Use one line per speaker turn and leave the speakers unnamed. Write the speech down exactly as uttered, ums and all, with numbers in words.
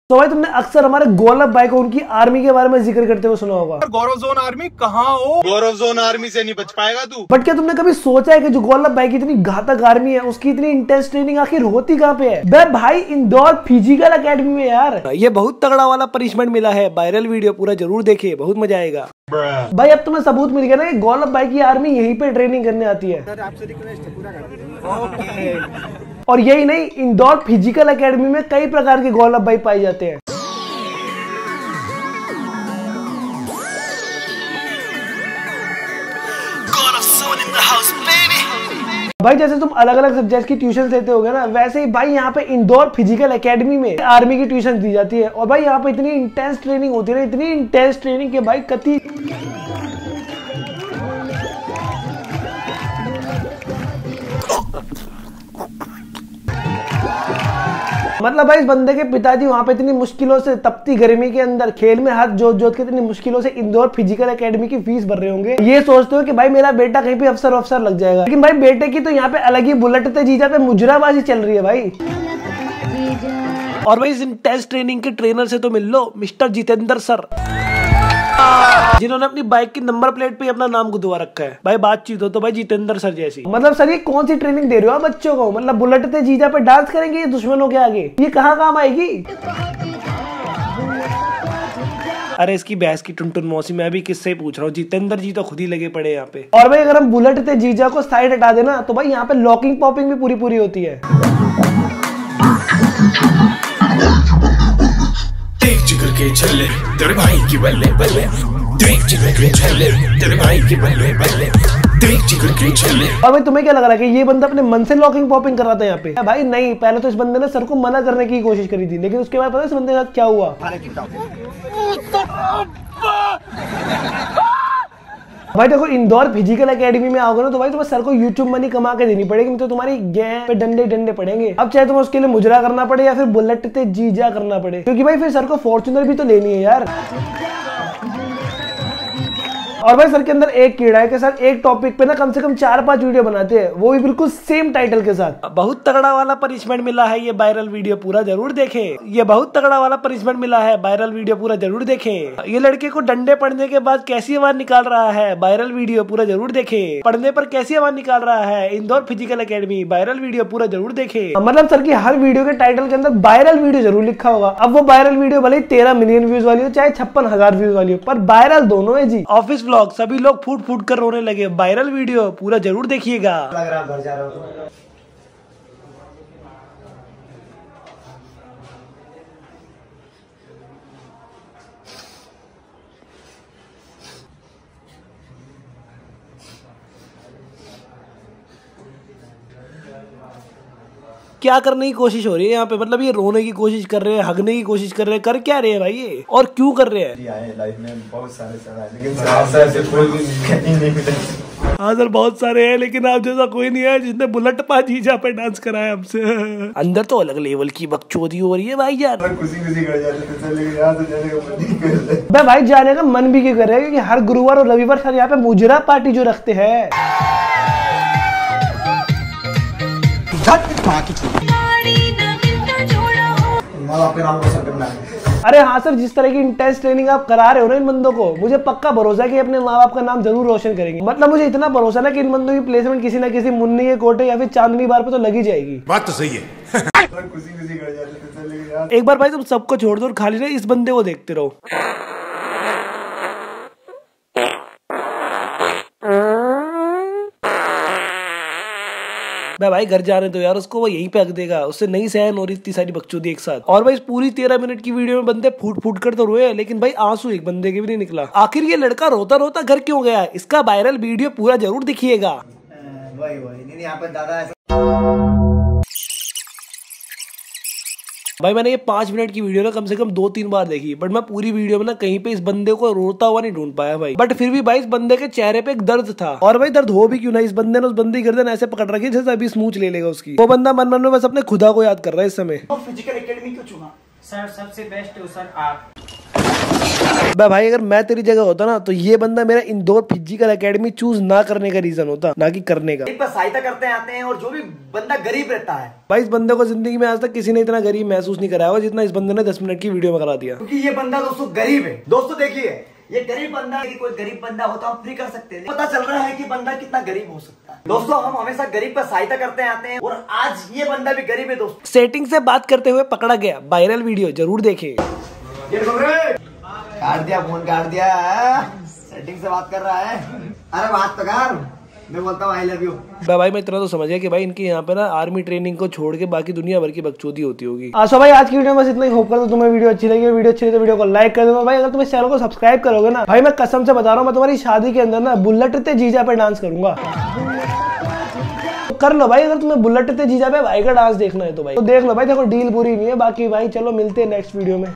तो भाई तुमने अक्सर हमारे गौरव भाई को उनकी आर्मी के बारे में जिक्र करते हुए सुना होगा।
गौरव जोन आर्मी कहाँ हो? गौरव जोन आर्मी से नहीं बच पाएगा तू।
बट क्या तुमने कभी सोचा है कि जो गौरव भाई की इतनी घातक आर्मी है उसकी इतनी इंटेंस ट्रेनिंग आखिर होती कहाँ पे है? बे भाई इंदौर फिजिकल एकेडमी में यार।
ये बहुत तगड़ा वाला पनिशमेंट मिला है। वायरल वीडियो पूरा जरूर देखे, बहुत मजा आएगा।
भाई अब तुम्हें सबूत मिल गया ना कि गौरव भाई की आर्मी यहीं पे ट्रेनिंग करने आती है।
सर आपसे रिक्वेस्ट है, पूरा कर दीजिए।
और यही नहीं, इंदौर फिजिकल एकेडमी में कई प्रकार के गौरव भाई पाए जाते हैं। भाई जैसे तुम अलग अलग सब्जेक्ट की ट्यूशन लेते होगे ना, वैसे ही भाई यहाँ पे इंदौर फिजिकल एकेडमी में आर्मी की ट्यूशन दी जाती है। और भाई यहाँ पे इतनी इंटेंस ट्रेनिंग होती है ना, इतनी इंटेंस ट्रेनिंग के भाई कति मतलब भाई इस बंदे के पिताजी वहां पे इतनी मुश्किलों से तपती गर्मी के अंदर खेल में हाथ जोत जोत के इतनी मुश्किलों से इंदौर फिजिकल एकेडमी की फीस भर रहे होंगे। ये सोचते हो कि भाई मेरा बेटा कहीं पे अफसर अफसर लग जाएगा, लेकिन भाई बेटे की तो यहाँ पे अलग ही बुलेटते जीजा पे मुजराबाजी चल रही है भाई।
और भाई इस इंटेंस ट्रेनिंग के ट्रेनर से तो मिल लो, मिस्टर जितेंद्र सर, जिन्होंने अपनी बाइक की नंबर प्लेट पे अपना नाम गुदवा रखा है। भाई बातचीत हो तो भाई जितेंद्र सर जैसी।
मतलब सर ये कौन सी ट्रेनिंग दे रहे हो आप बच्चों को? मतलब बुलेटते जीजा पे डांस करेंगे ये दुश्मनों के आगे? ये कहाँ काम आएगी?
अरे इसकी बहस की टुनटुन मौसी, मैं भी किससे ही पूछ रहा हूँ। जितेंद्र जी तो खुद ही लगे पड़े यहाँ पे।
और भाई अगर हम बुलेटते जीजा को साइड हटा देना तो भाई यहाँ पे लॉकिंग पॉपिंग भी पूरी पूरी होती है।
देख जिगर के छल्ले तेरे भाई की बल्ले बल्ले, देख जिगर के छल्ले तेरे भाई की बल्ले बल्ले, देख जिगर के छल्ले।
और भाई तुम्हें क्या लग रहा है कि ये बंदा अपने मन से लॉकिंग पॉपिंग कर रहा था यहाँ पे? भाई नहीं, पहले तो इस बंदे ने सर को मना करने की कोशिश करी थी, लेकिन उसके बाद पता है इस बंदे के साथ क्या हुआ? भाई देखो इंदौर फिजिकल एकेडमी में आओगे ना तो भाई तुम्हें सर को यूट्यूब मनी कमा के देनी पड़ेगी, तो तुम्हारी गैंग पे डंडे डंडे पड़ेंगे। अब चाहे तुम्हें उसके लिए मुजरा करना पड़े या फिर बुलेटते जीजा करना पड़े, क्योंकि भाई फिर सर को फॉर्च्यूनर भी तो लेनी है यार। और भाई सर के अंदर एक कीड़ा है कि सर एक टॉपिक पे ना कम से कम चार पांच वीडियो बनाते हैं, वो भी बिल्कुल सेम टाइटल के साथ।
बहुत तगड़ा वाला पनिशमेंट मिला है, ये वायरल वीडियो पूरा जरूर देखें। ये बहुत तगड़ा वाला पनिशमेंट मिला है, वायरल वीडियो पूरा जरूर देखें। ये लड़के को डंडे पड़ने के बाद कैसी आवाज निकाल रहा है, वायरल वीडियो पूरा जरूर देखें। पढ़ने पर कैसी आवाज निकाल रहा है, Indore physical academy, viral video पूरा जरूर देखें।
मतलब सर की हर वीडियो के टाइटल के अंदर वायरल वीडियो जरूर लिखा होगा। अब वो वायरल वीडियो भले ही तेरह मिलियन व्यूज वाली हो चाहे छप्पन हजार व्यूज वाली हो, पर वायरल दोनों है जी।
ऑफिस व्लॉग सभी लोग फूट फूट कर रोने लगे, वायरल वीडियो पूरा जरूर देखिएगा।
लग रहा घर जा रहा हो।
क्या करने की कोशिश हो रही है यहाँ पे? मतलब ये रोने की कोशिश कर रहे हैं, हगने की कोशिश कर रहे हैं, कर क्या रहे हैं भाई ये, और क्यों कर रहे हैं?
लाइफ में बहुत सारे लेकिन
हाँ सर बहुत सारे हैं, लेकिन आप जैसा कोई नहीं है जिसने बुलेट पा जीजा पे डांस कराया हमसे। अंदर तो अलग लेवल की बकचोदी हो रही है भाई यार।
खुशी खुशी कर जाते थे, लेकिन यहाँ तो जाने का मन नहीं करता।
बे भाई जाने का मन भी क्यों कर रहे हैं, क्योंकि हर गुरुवार और रविवार सर यहाँ पे मुजरा पार्टी जो रखते हैं। अरे हाँ सर, जिस तरह की इंटेंस ट्रेनिंग आप करा रहे हो ना इन बंदों को, मुझे पक्का भरोसा है कि अपने माँ बाप का नाम जरूर रोशन करेंगे। मतलब मुझे इतना भरोसा ना कि इन बंदों की प्लेसमेंट किसी ना किसी मुन्नी के कोटे या फिर चांदनी बार पे तो लगी जाएगी।
बात तो सही है।
खुशी खुशी कर जाते थे, लेकिन यहाँ
एक बार भाई तुम सबको छोड़ दो और खाली ना इस बंदे को देखते रहो। मैं भाई घर जाने दो यार उसको, वो यहीं पे हक देगा, उससे नहीं सहन हो रही इतनी सारी बकचोदी एक साथ। और भाई इस पूरी तेरह मिनट की वीडियो में बंदे फूट फूट कर तो रोए, लेकिन भाई आंसू एक बंदे के भी नहीं निकला। आखिर ये लड़का रोता रोता घर क्यों गया? इसका वायरल वीडियो पूरा जरूर देखिएगा।
वही वही नहीं यहाँ पर दादा
भाई मैंने ये पांच मिनट की वीडियो ना कम से कम दो तीन बार देखी, बट मैं पूरी वीडियो में ना कहीं पे इस बंदे को रोता हुआ नहीं ढूंढ पाया भाई। बट फिर भी भाई इस बंदे के चेहरे पे एक दर्द था, और भाई दर्द हो भी क्यों ना, इस बंदे ने उस बंदे की गर्दन ऐसे पकड़ रखी जैसे अभी स्मूच ले लेगा उसकी। वो बंदा मन मन में बस अपने खुदा को याद कर रहा है इस समय।
फिजिकल एकेडमी क्यों चुना? सर सबसे बेस्ट हो सर आप।
भाई अगर मैं तेरी जगह होता ना तो ये बंदा मेरा इंदौर फिजिकल एकेडमी चूज ना करने का रीजन होता, ना कि करने का।
पर सहायता करते आते हैं और जो भी बंदा गरीब रहता है,
भाई इस बंदे को जिंदगी में आज तक किसी ने इतना गरीब महसूस नहीं कराया होगा जितना इस बंदे ने दस मिनट की वीडियो में करा दिया।
क्योंकि ये बंदा दोस्तों गरीब है। दोस्तों देखिए, ये गरीब बंदा है कि कोई गरीब बंदा हो तो हम फ्री कर सकते हैं। पता चल रहा है कि बंदा कितना गरीब हो सकता है। दोस्तों हम हमेशा गरीब पर सहायता करते आते हैं और आज ये बंदा भी गरीब है दोस्तों।
सेटिंग से बात करते हुए पकड़ा गया, वायरल वीडियो जरूर देखें।
काट दिया फोन, काट दिया। सेटिंग से बात कर रहा है। अरे बात तो कर, मैं बोलता हूँ आई लव यू।
भाई मैं इतना तो समझ गया कि भाई इनके यहाँ पे ना आर्मी ट्रेनिंग को छोड़ के बाकी दुनिया भर की बकचोदी होती होगी। सो भाई आज की वीडियो में बस इतना ही। होप करता हूं तुम्हें वीडियो अच्छी लगी। वीडियो अच्छी लगी तो वीडियो को लाइक कर देना भाई। अगर तुम इस चैनल को सब्सक्राइब करोगे ना भाई, मैं कसम से बता रहा हूँ, मैं तुम्हारी शादी के अंदर ना बुलेट ते जीजा पे डांस करूंगा। तो कर लो भाई, अगर तुम्हें बुलेट ते जीजा पे भाई का डांस देखना है तो भाई तो देख लो भाई। देखो डील पूरी नहीं है बाकी भाई। चलो मिलते हैं नेक्स्ट वीडियो में।